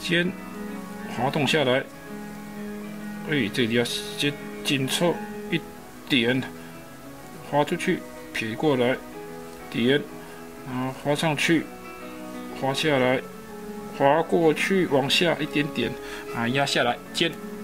尖，滑动下来。哎，这里要先紧凑一点，滑出去，撇过来，点，然后滑上去，滑下来，滑过去，往下一点点，啊，压下来，尖。